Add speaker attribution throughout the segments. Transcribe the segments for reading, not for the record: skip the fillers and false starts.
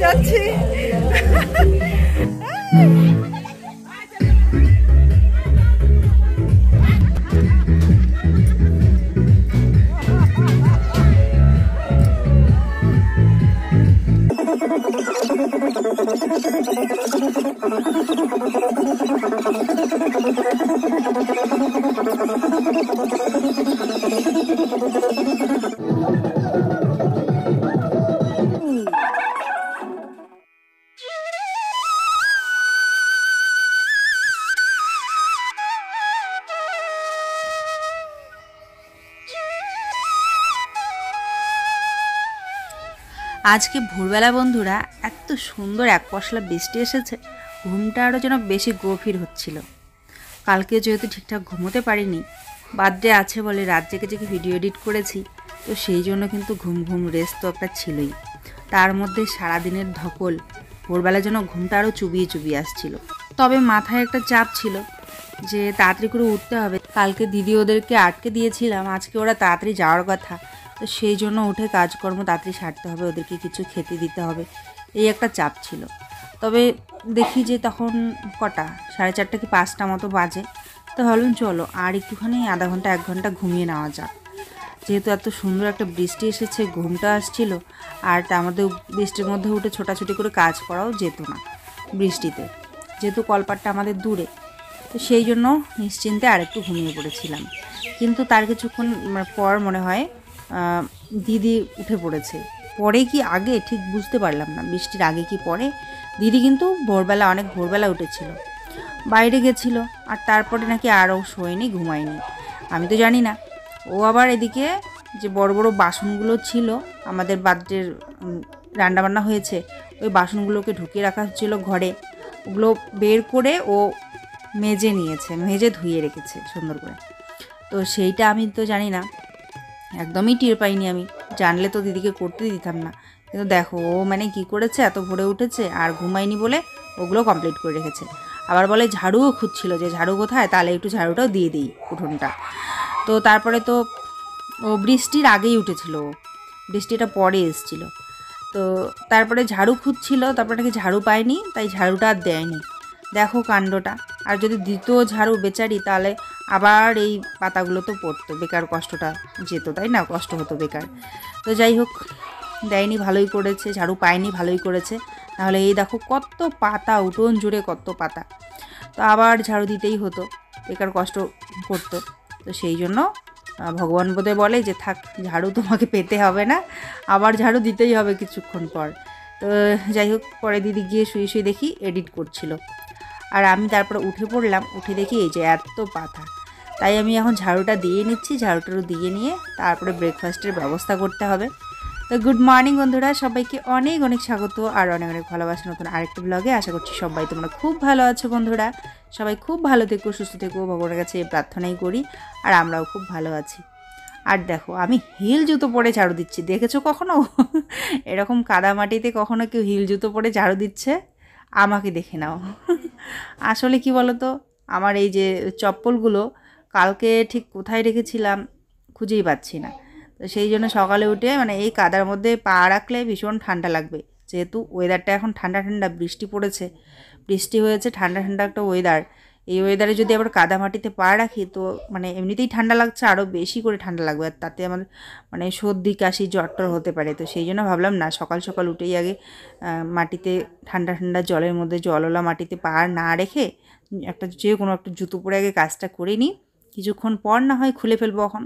Speaker 1: যাচ্ছি। আজকে ভোরবেলা বন্ধুরা এত সুন্দর এক পশলা বৃষ্টি এসেছে, ঘুমটা আরও যেন বেশি গভীর হচ্ছিল। কালকে যেহেতু ঠিকঠাক ঘুমোতে পারিনি, বার্থডে আছে বলে রাত জেগে জেগে ভিডিও এডিট করেছি, তো সেই জন্য কিন্তু ঘুম ঘুম রেস্ট তো একটা ছিলই। তার মধ্যে সারাদিনের ধকল, ভোরবেলা যেন ঘুমটা আরও চুবিয়ে চুবিয়ে আসছিল। তবে মাথায় একটা চাপ ছিল যে তাড়াতাড়ি করে উঠতে হবে। কালকে দিদি ওদেরকে আটকে দিয়েছিলাম, আজকে ওরা তাড়াতাড়ি যাওয়ার কথা, তো সেই জন্য উঠে কাজকর্ম তাড়াতাড়ি সারতে হবে, ওদেরকে কিছু খেতে দিতে হবে, এই একটা চাপ ছিল। তবে দেখি যে তখন কটা 4:30 কি 5টা মতো বাজে, তো ভাবলাম চলো আর একটুখানি আধা ঘন্টা 1 ঘন্টা ঘুমিয়ে নেওয়া যাক। যেহেতু এত সুন্দর একটা বৃষ্টি এসেছে, ঘুমটা আসছিল, আর তার মধ্যে বৃষ্টির মধ্যে উঠে ছোটাছুটি করে কাজ করাও যেত না বৃষ্টিতে, যেহেতু কলপাটটা আমাদের দূরে, তো সেই জন্য নিশ্চিন্তে আরেকটু ঘুমিয়ে পড়েছিলাম। কিন্তু তার কিছুক্ষণ পর মনে হয় দিদি উঠে পড়েছে, পরে কি আগে ঠিক বুঝতে পারলাম না, বৃষ্টির আগে কি পরে। দিদি কিন্তু ভোরবেলা, অনেক ভোরবেলা উঠেছিল, বাইরে গেছিলো, আর তারপরে নাকি আরও শোয়নি, ঘুমায়নি, আমি তো জানি না। ও আবার এদিকে যে বড় বড় বাসনগুলো ছিল, আমাদের বার্থডের রান্নাবান্না হয়েছে, ওই বাসনগুলোকে ঢুকিয়ে রাখা হচ্ছিল ঘরে, ওগুলো বের করে ও মেজে নিয়েছে, মেজে ধুয়ে রেখেছে সুন্দর করে। তো সেইটা আমি তো জানি না, একদমই টের পাইনি। আমি জানলে তো দিদিকে করতে দিতাম না, কিন্তু দেখো ও মানে কি করেছে, এত ভোরে উঠেছে আর ঘুমায়নি বলে ওগুলো কমপ্লিট করে রেখেছে। আবার বলে ঝাড়ুও খুঁজছিল যে ঝাড়ু কোথায়, তাহলে একটু ঝাড়ুটাও দিয়ে দিই উঠোনটা। তো তারপরে তো ও বৃষ্টির আগেই উঠেছিল, বৃষ্টিটা পরে এসেছিলো, তো তারপরে ঝাড়ু খুঁজছিল, তারপরে নাকি ঝাড়ু পায়নি, তাই ঝাড়ুটা আর দেয়নি। দেখো কাণ্ডটা। আর যদি দিত ঝাড়ু বেচারি, তাহলে আবার এই পাতাগুলো তো পড়তো, বেকার কষ্টটা যেত, তাই না, কষ্ট হতো বেকার। তো যাই হোক, দেয়নি, ভালোই করেছে, ঝাড়ু পায়নি, ভালোই করেছে। নাহলে এই দেখো কত পাতা, উঠোন জুড়ে কত পাতা, তো আবার ঝাড়ু দিতেই হতো, বেকার কষ্ট করতো। তো সেই জন্য ভগবান বোধহয় বলে যে থাক, ঝাড়ু তোমাকে পেতে হবে না, আবার ঝাড়ু দিতেই হবে কিছুক্ষণ পর। তো যাই হোক, পরে দিদি গিয়ে শুয়ে শুয়ে দেখি এডিট করছিল, আর আমি তারপরে উঠে পড়লাম, উঠে দেখি এই যে এত পাতা। তাই আমি এখন ঝাড়ুটা দিয়ে নিচ্ছি, ঝাড়ুটারও দিয়ে নিয়ে তারপরে ব্রেকফাস্টের ব্যবস্থা করতে হবে। তো গুড মর্নিং বন্ধুরা, সবাইকে অনেক অনেক স্বাগত আর অনেক অনেক ভালোবাসা নতুন আরেকটা ব্লগে। আশা করছি সবাই তোমরা খুব ভালো আছো বন্ধুরা, সবাই খুব ভালো থেকো, সুস্থ থেকো, ভগবানের কাছে প্রার্থনাই করি, আর আমরাও খুব ভালো আছি। আর দেখো আমি হিল জুতো পরে ঝাড়ু দিচ্ছি, দেখেছো কখনো এরকম কাদা মাটিতে কখনো কেউ হিল জুতো পরে ঝাড়ু দিচ্ছে? আমাকে দেখে নাও। আসলে কি বলো তো, আমার এই যে চপ্পলগুলো কালকে ঠিক কোথায় রেখেছিলাম খুঁজেই পাচ্ছি না, তো সেই জন্য সকালে উঠে মানে এই কাদার মধ্যে পা রাখলে ভীষণ ঠান্ডা লাগবে, যেহেতু ওয়েদারটা এখন ঠান্ডা ঠান্ডা, বৃষ্টি পড়েছে, বৃষ্টি হয়েছে, ঠান্ডা ঠান্ডা একটা ওয়েদার। এই ওয়েদারে যদি আবার কাদা মাটিতে পা রাখি, তো মানে এমনিতেই ঠান্ডা লাগছে, আরও বেশি করে ঠান্ডা লাগবে, আর তাতে আমার মানে সর্দি কাশি জ্বর হতে পারে। তো সেই জন্য ভাবলাম না, সকাল সকাল উঠেই আগে মাটিতে ঠান্ডা ঠান্ডা জলের মধ্যে, জলওয়ালা মাটিতে পা না রেখে একটা যে কোনো একটা জুতো পরে আগে কাজটা করে নিই, কিছুক্ষণ পর না হয় খুলে ফেলবো। এখন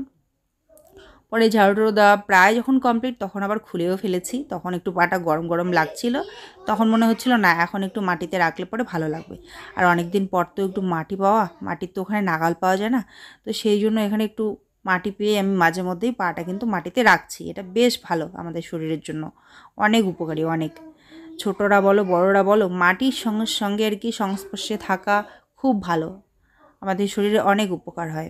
Speaker 1: পরে ঝাড়ু দেওয়া প্রায় যখন কমপ্লিট, তখন আবার খুলেও ফেলেছি, তখন একটু পাটা গরম গরম লাগছিল, তখন মনে হচ্ছিল না এখন একটু মাটিতে রাখলে পরে ভালো লাগবে। আর অনেক দিন পর তো একটু মাটি পাওয়া, মাটির তো ওখানে নাগাল পাওয়া যায় না, তো সেই জন্য এখানে একটু মাটি পেয়ে আমি মাঝে মধ্যেই পাটা কিন্তু মাটিতে রাখছি। এটা বেশ ভালো আমাদের শরীরের জন্য, অনেক উপকারী, অনেক। ছোটরা বলো বড়রা বলো, মাটির সঙ্গে সঙ্গে আর কি সংস্পর্শে থাকা খুব ভালো, আমাদের শরীরে অনেক উপকার হয়।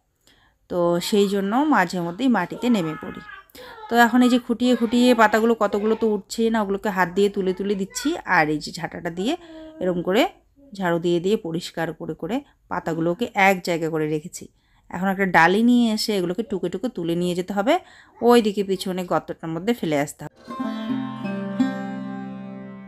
Speaker 1: তো সেই জন্য মাঝে মধ্যেই মাটিতে নেমে পড়ি। তো এখন এই যে খুঁটিয়ে খুঁটিয়ে পাতাগুলো কতগুলো তো উঠছেই না, ওগুলোকে হাত দিয়ে তুলে তুলে দিচ্ছি, আর এই যে ঝাঁটাটা দিয়ে এরকম করে ঝাড়ু দিয়ে দিয়ে পরিষ্কার করে করে পাতাগুলোকে এক জায়গা করে রেখেছি। এখন একটা ডালি নিয়ে এসে এগুলোকে টুকে টুকে তুলে নিয়ে যেতে হবে, ওই দিকে পিছনে গর্তটার মধ্যে ফেলে আসতে হবে।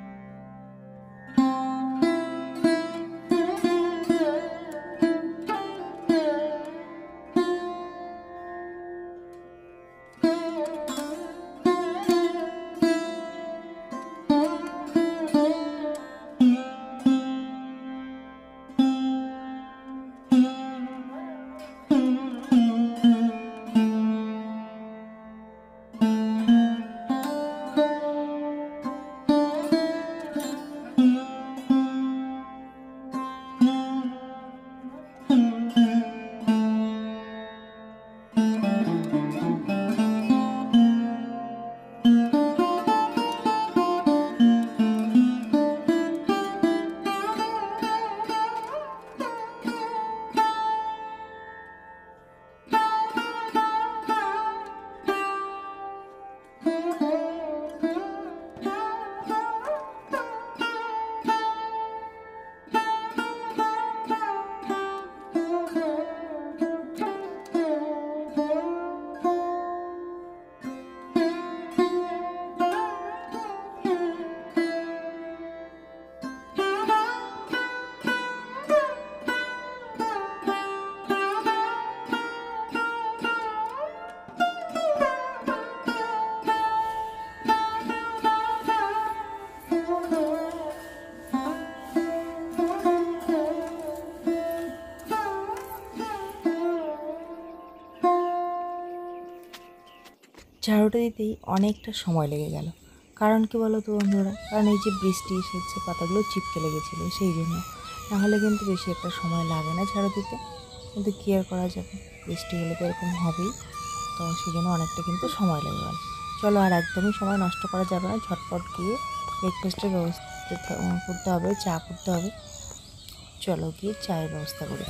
Speaker 2: ঝাড়ুটা দিতেই অনেকটা সময় লেগে গেল। কারণ কি বলো তো বন্ধুরা, কারণ এই যে বৃষ্টি এসেছে, পাতাগুলো চিপকে লেগেছিলো, সেই জন্য। নাহলে কিন্তু বেশি একটা সময় লাগে না ঝাড়ু দিতে, কিন্তু কী আর করা যাবে, বৃষ্টি হলে তো এরকম হবেই। তো সেই জন্য অনেকটা কিন্তু সময় লেগে গেল। চলো, আর একদমই সময় নষ্ট করা যাবে না, ঝটপট গিয়ে ব্রেকফাস্টের ব্যবস্থা করতে হবে, চা করতে হবে। চলো গিয়ে চায়ের ব্যবস্থা করি।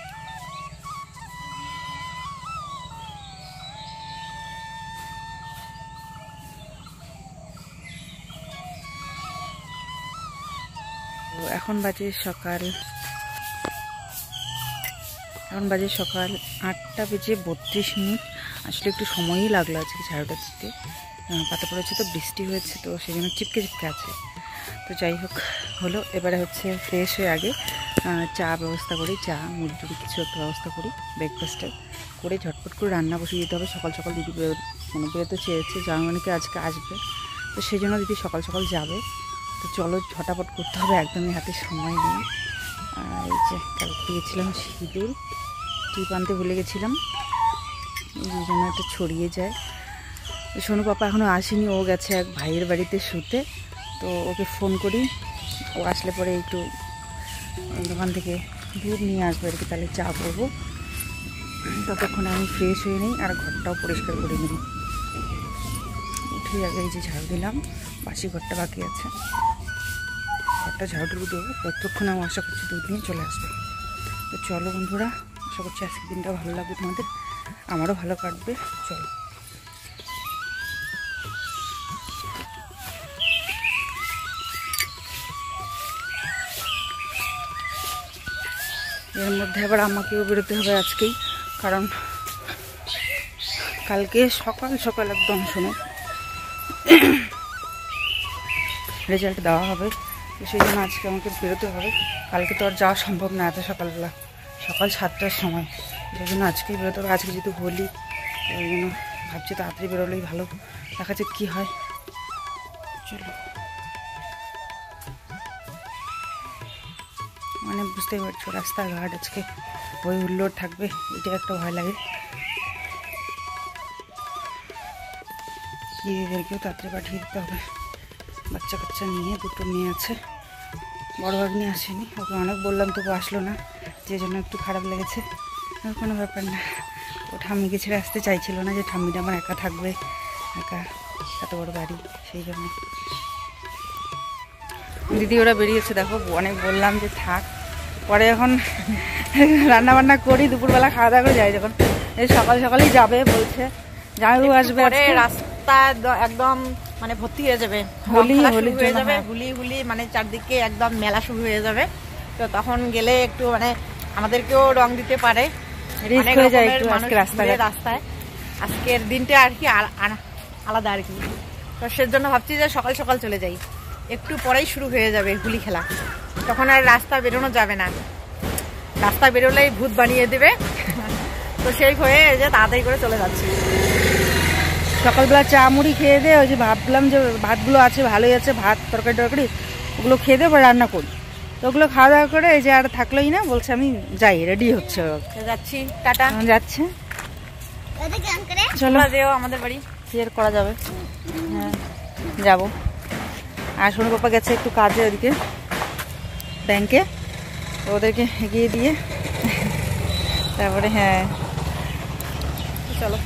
Speaker 1: এখন বাজে সকাল 8:32। আসলে একটু সময়ই লাগলো আজকে ঝাড়ুটা দিতে, পাতা পড়েছে তো, বৃষ্টি হয়েছে তো সেই জন্য চিপকে চিপকে আছে। তো যাই হোক, হলো। এবারে হচ্ছে ফ্রেশ হয়ে আগে চা ব্যবস্থা করি, চা মুড়ি কিছু একটা ব্যবস্থা করি ব্রেকফাস্টের, করে ঝটপট করে রান্না বসিয়ে দিতে হবে। সকাল সকাল দিদি বেরোতে চেয়েছে, জামাইকে আজকে আসবে, তো সেই জন্য দিদি সকাল সকাল যাবে। তো চলো ঝটাপট করতে হবে, একদমই হাতে সময় নেই। আর এই যে কালকে গেছিলাম সিঁদুর, টিপ আনতে ভুলে গেছিলাম, এই জন্য একটা ছড়িয়ে যায়। তো সোনু পাপা এখনও আসেনি, ও গেছে এক ভাইয়ের বাড়িতে শুতে। তো ওকে ফোন করি, ও আসলে পরে একটু দোকান থেকে দুধ নিয়ে আসবো আর কি, তাহলে চা করবো। ততক্ষণে আমি ফ্রেশ হয়ে নিই আর ঘরটাও পরিষ্কার করে নিই। উঠে আগে এই যে ঝাড়ু দিলাম, বাসি ঘরটা বাকি আছে, ঘরটা ঝাড়ু দেবো। ততক্ষণে আমি আশা করছি দুধ নিয়ে চলে আসবে। তো চলো বন্ধুরা, আশা করছি আজকের দিনটা ভালো লাগবে তোমাদের, আমারও ভালো কাটবে। চলো, এর মধ্যে আবার আমাকেও বেরোতে হবে আজকেই, কারণ কালকে সকাল সকাল একদম শোনো রেজাল্ট দেওয়া হবে, তো সেই জন্য আজকে আমাকে বেরোতে হবে। কালকে তো আর যাওয়া সম্ভব না এত সকালবেলা, সকাল 7টার সময়, সেই জন্য আজকেই বেরোতে হবে। আজকে যেহেতু হোলি, ওই জন্য ভাবছি তাড়াতাড়ি বেরোলেই ভালো, দেখা যাক কী হয়। চলো, মানে বুঝতেই পারছো রাস্তাঘাট আজকে ওই হুল্লোড় থাকবে, এটা একটা ভয় লাগে। দিদিদেরকেও তাড়াতাড়ি পাঠিয়ে দিতে হবে, বাচ্চা কাচ্চা নিয়ে, দুটো মেয়ে আছে, বড় ভাগ্নি আসেনি, ওকে অনেক বললাম তবু আসলো না, যে জন্য একটু খারাপ লেগেছে। আর কোনো ব্যাপার না, ও ঠাম্মিকে ছেড়ে আসতে চাইছিল না, যে ঠাম্মিটা আমার একা থাকবে, একা এত বড় বাড়ি, সেই জন্য। দিদি ওরা বেরিয়েছে, দেখো অনেক বললাম যে থাক, পরে এখন রান্নাবান্না করি, দুপুরবেলা খাওয়া দাওয়া করে যাই, যখন এই সকাল সকালেই যাবে বলছে, জামাইবাবু আসবে,
Speaker 3: রাস্তা একদম মানে ভর্তি হয়ে যাবে, হোলি হয়ে যাবে, হুলি মানে চারদিকে একদম মেলা শুরু হয়ে যাবে। তো তখন গেলে একটু মানে আমাদেরকেও রং দিতে পারে,
Speaker 1: রিস্ক হয়ে যায় একটু আজকে
Speaker 3: রাস্তায়। আজকের দিনটা আর কি আলাদা আর কি, তো সেজন্য ভাবছি যে সকাল সকাল চলে যাই, একটু পরেই শুরু হয়ে যাবে হুলি খেলা, তখন আর রাস্তা বেরোনো যাবে না, রাস্তা বেরোলেই ভূত বানিয়ে দেবে। তো সেই হয়ে যে তাড়াতাড়ি করে চলে যাচ্ছি।
Speaker 1: সকালবেলা চা মুড়ি খেয়ে দিয়ে ওই যে ভাবলাম যে ভাতগুলো আছে, ভালোই আছে, ভাত তরকারি ওগুলো খেয়ে দিয়ে রান্না করি, তো ওগুলো খাওয়া দাওয়া করে এই যে আর থাকলোই না, বলছে আমি যাই, রেডি হচ্ছে,
Speaker 3: যাচ্ছি, টাটা,
Speaker 1: যাচ্ছে। চলো
Speaker 3: যেও আমাদের বাড়ি,
Speaker 1: শেয়ার করা যাবে, হ্যাঁ যাবো। আর সোনু পাপা গেছে একটু কাজে ওদিকে ব্যাংকে, তো ওদেরকে এগিয়ে দিয়ে তারপরে হ্যাঁ
Speaker 3: চলো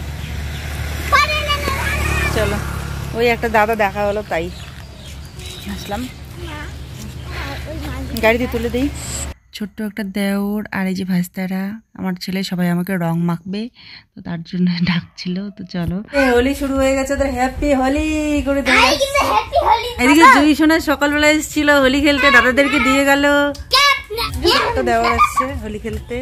Speaker 1: চলো, ওই একটা দাদা দেখা হলো তাই আসলাম, গাড়িতে তুলে দিই। ছোট্ট একটা দেওর আর এই যে ভাস্তারা আমার ছেলে সবাই আমাকে রং মাখবে, তো তার জন্য ডাকছিল। তো চলো, হোলি শুরু হয়ে গেছে, তো হ্যাপি হোলি করে দেবো। এদিকে জুই সোনা সকালবেলা এসেছিল হোলি খেলতে, দাদাদেরকে দিয়ে গেল, একটা দেওর আসছে হোলি খেলতে।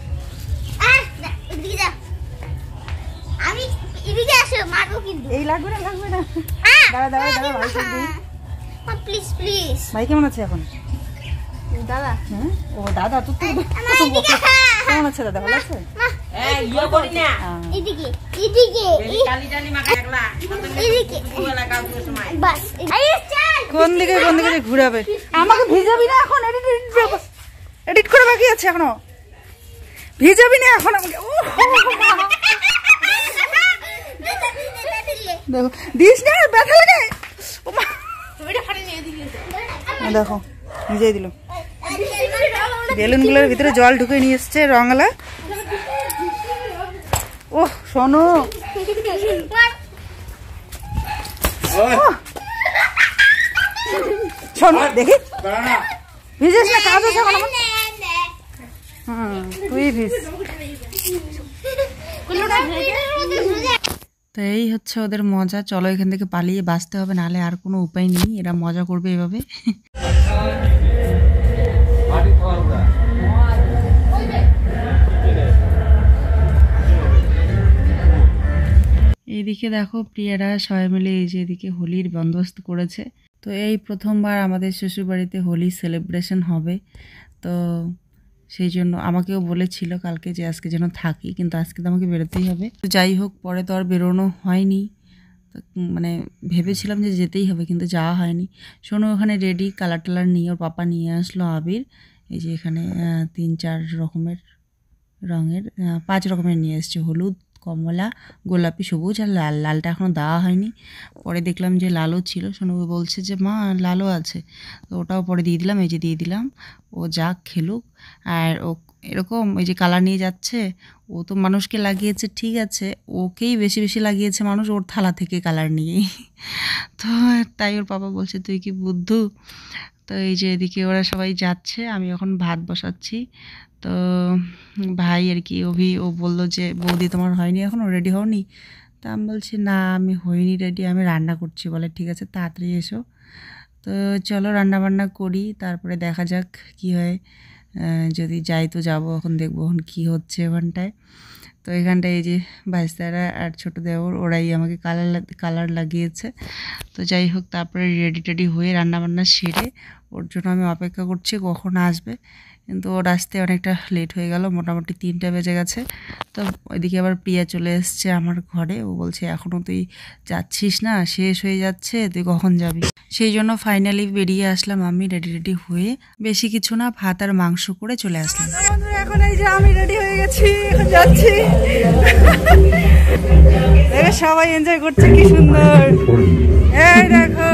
Speaker 1: এই লাগবে না দাঁড়া দাঁড়া দাঁড়া, ভাই প্লিজ প্লিজ। ভাই কেমন আছে এখন? দাদা, হ্যাঁ ও দাদা, তো কেমন আছে দাদা? ভালো আছে? কোন দিকে ঘুরাবে? আমাকে ভিজাবি না এখন, এডিট করে বাকি আছে এখনো, ভিজাবি না এখন আমাকে। দেখো দিস না, ব্যথা লাগে। দেখো নিজেই দিল, বেলুনগুলোর ভিতরে জল ঢুকে নিয়ে এসছে রঙালা। ও শোনো, শোনো দেখি ভিজেস না, কাজ আছে এখন আমার। তুই ভিজ। তো এই হচ্ছে ওদের মজা। চলো এখান থেকে পালিয়ে বাঁচতে হবে, নাহলে আর কোনো উপায় নেই, এরা মজা করবে এভাবে। এইদিকে দেখো প্রিয়ারা সবাই মিলে এই যে এদিকে হোলির বন্দোবস্ত করেছে। তো এই প্রথমবার আমাদের শ্বশুরবাড়িতে হোলি সেলিব্রেশন হবে, তো সেই জন্য আমাকেও বলেছিল কালকে যে আজকে যেন থাকি, কিন্তু আজকে তো আমাকে বেরোতেই হবে। তো যাই হোক, পরে তো আর বেরোনো হয়নি, মানে ভেবেছিলাম যে যেতেই হবে, কিন্তু যাওয়া হয়নি। শোনো ওখানে রেডি, কালার টালার নিয়ে ওর পাপা নিয়ে আসলো আবির। এই যে এখানে 3-4 রকমের রঙের, 5 রকমের নিয়ে এসছে, হলুদ, কমলা, গোলাপি, সবুজ আর লাল। লালটা এখনও দেওয়া হয়নি, পরে দেখলাম যে লালও ছিল। শোনো বলছে যে মা লালও আছে, তো ওটাও পরে দিয়ে দিলাম। এই যে দিয়ে দিলাম, ও যাক খেলুক। আর ও এরকম এই যে কালার নিয়ে যাচ্ছে, ও তো মানুষকে লাগিয়েছে ঠিক আছে, ওকেই বেশি বেশি লাগিয়েছে মানুষ ওর থালা থেকে কালার নিয়েই। তো তাই ওর বাবা বলছে তুই কি বুদ্ধু। তো এই যে এদিকে ওরা সবাই যাচ্ছে, আমি এখন ভাত বসাচ্ছি। তো ভাই আর কি ও বললো যে বৌদি তোমার হয়নি এখনও, রেডি হওনি? তা আমি বলছি না আমি হইনি রেডি, আমি রান্না করছি। বলে ঠিক আছে তাড়াতাড়ি এসো। তো চলো রান্না বান্না করি, তারপরে দেখা যাক কি হয়। যদি যাই তো যাবো, এখন দেখবো এখন কী হচ্ছে ওখানটায়। তো এখানটায় এই যে ভাইস্তারা আর ছোটো দেওর ওরাই আমাকে কালার লাগিয়েছে। তো যাই হোক, তারপরে রেডি টেডি হয়ে রান্নাবান্না সেরে ওর জন্য আমি অপেক্ষা করছি কখন আসবে, কিন্তু ওর আসতে অনেকটা লেট হয়ে গেল, মোটামুটি 3টা বেজে গেছে। তো ওইদিকে আবার প্রিয়া চলে এসছে আমার ঘরে। ও বলছে এখনও তুই যাচ্ছিস না, শেষ হয়ে যাচ্ছে, তুই কখন যাবি? সেই জন্য ফাইনালি বেরিয়ে আসলাম আমি রেডি হয়ে। বেশি কিছু না, ভাত আর মাংস করে চলে আসলাম। এখন এই যে আমি রেডি হয়ে গেছি, এখন যাচ্ছি। দেখো সবাই এনজয় করছে, কি সুন্দর। এই দেখো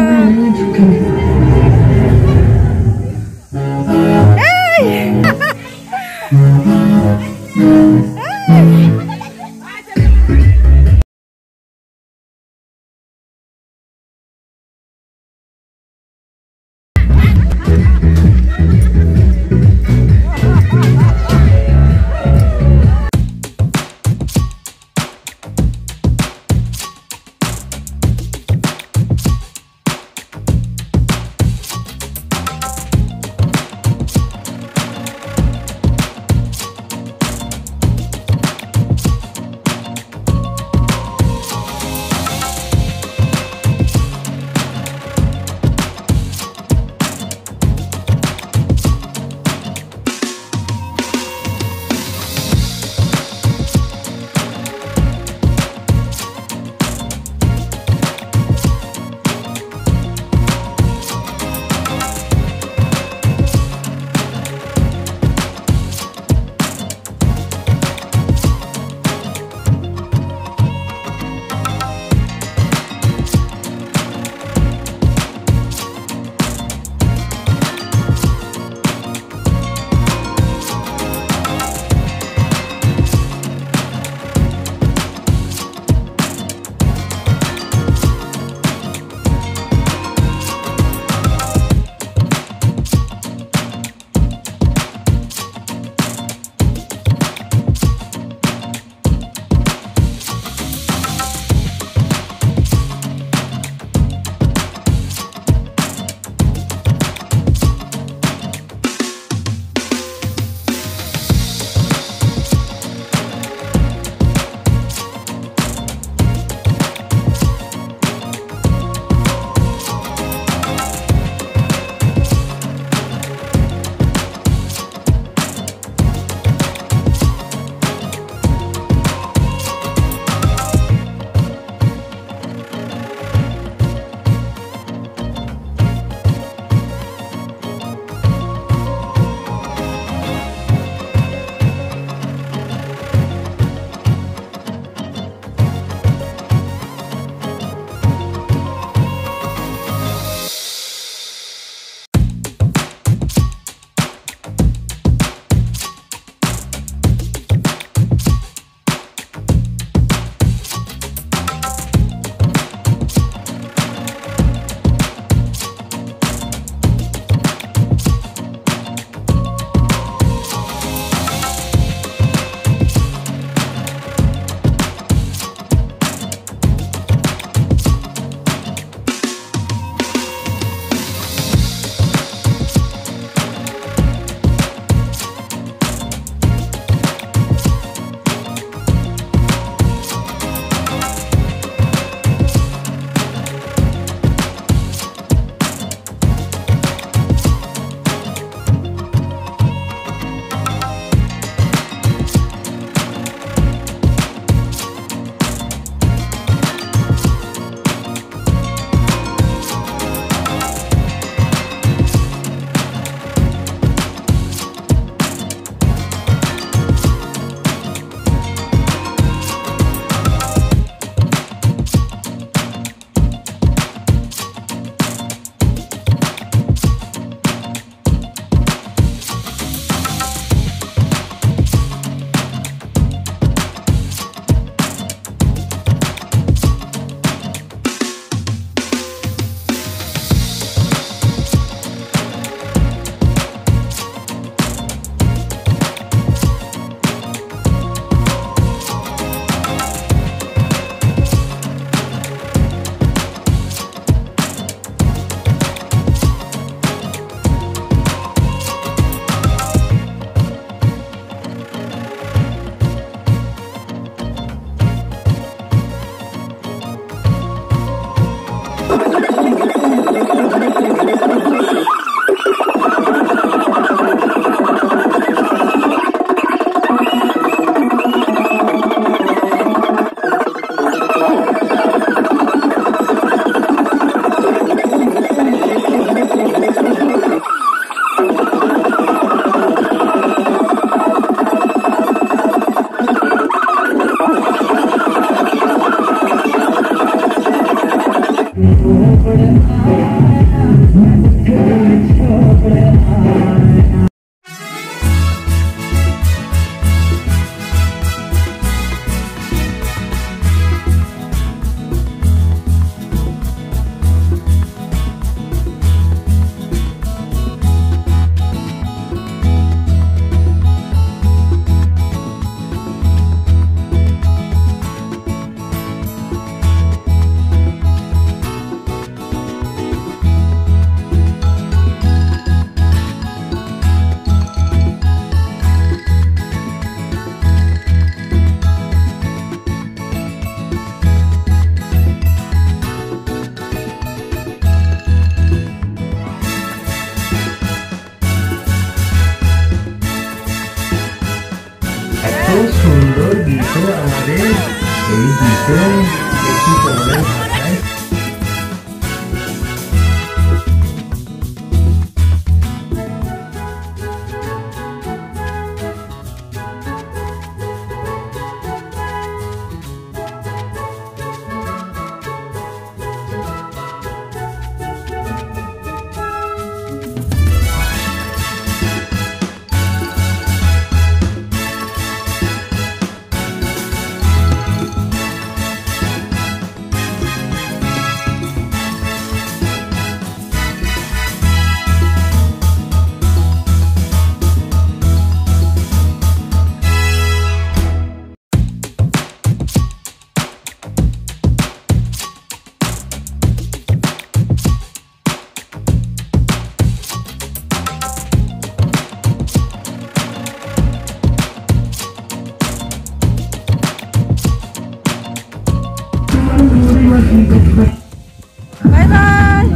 Speaker 4: সুন্দর গীত আমাদের এই গীতে একটু তোমাদের ভাষায়
Speaker 1: বাই বাই।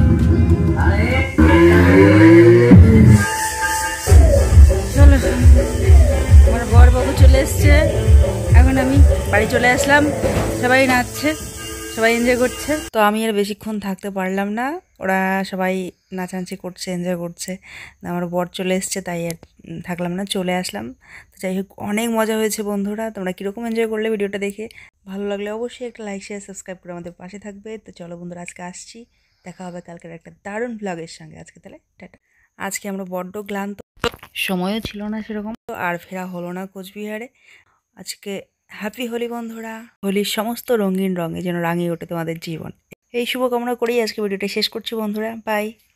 Speaker 1: চলো, আমার বর বাবু চলে এসছে, এখন আমি বাড়ি চলে আসলাম। সবাই নাচছে, সবাই এনজয় করছে। তো আমি আর বেশিক্ষণ থাকতে পারলাম না, ওরা সবাই নাচানাচি করছে, এনজয় করছে। আমার বর চলে এসছে, তাই আর থাকলাম না, চলে আসলাম। তো যাই হোক, অনেক মজা হয়েছে বন্ধুরা। তোমরা কীরকম এনজয় করলে ভিডিওটা দেখে? ভালো লাগলে অবশ্যই একটা লাইক, শেয়ার, সাবস্ক্রাইব করে আমাদের পাশে থাকবে। তো চলো বন্ধুরা, আজকে আসছি, দেখা হবে কালকের একটা দারুণ ব্লগের সঙ্গে। আজকে তাহলে টাটা। আজকে আমরা বড্ড ক্লান্ত, সময়ও ছিল না সেরকম, তো আর ফেরা হলো না কোচবিহারে। আজকে হ্যাপি হোলি বন্ধুরা, হোলির সমস্ত রঙিন রঙে যেন রাঙিয়ে ওঠে তোমাদের জীবন, এই শুভকামনা করেই আজকে ভিডিওটা শেষ করছি বন্ধুরা। বাই।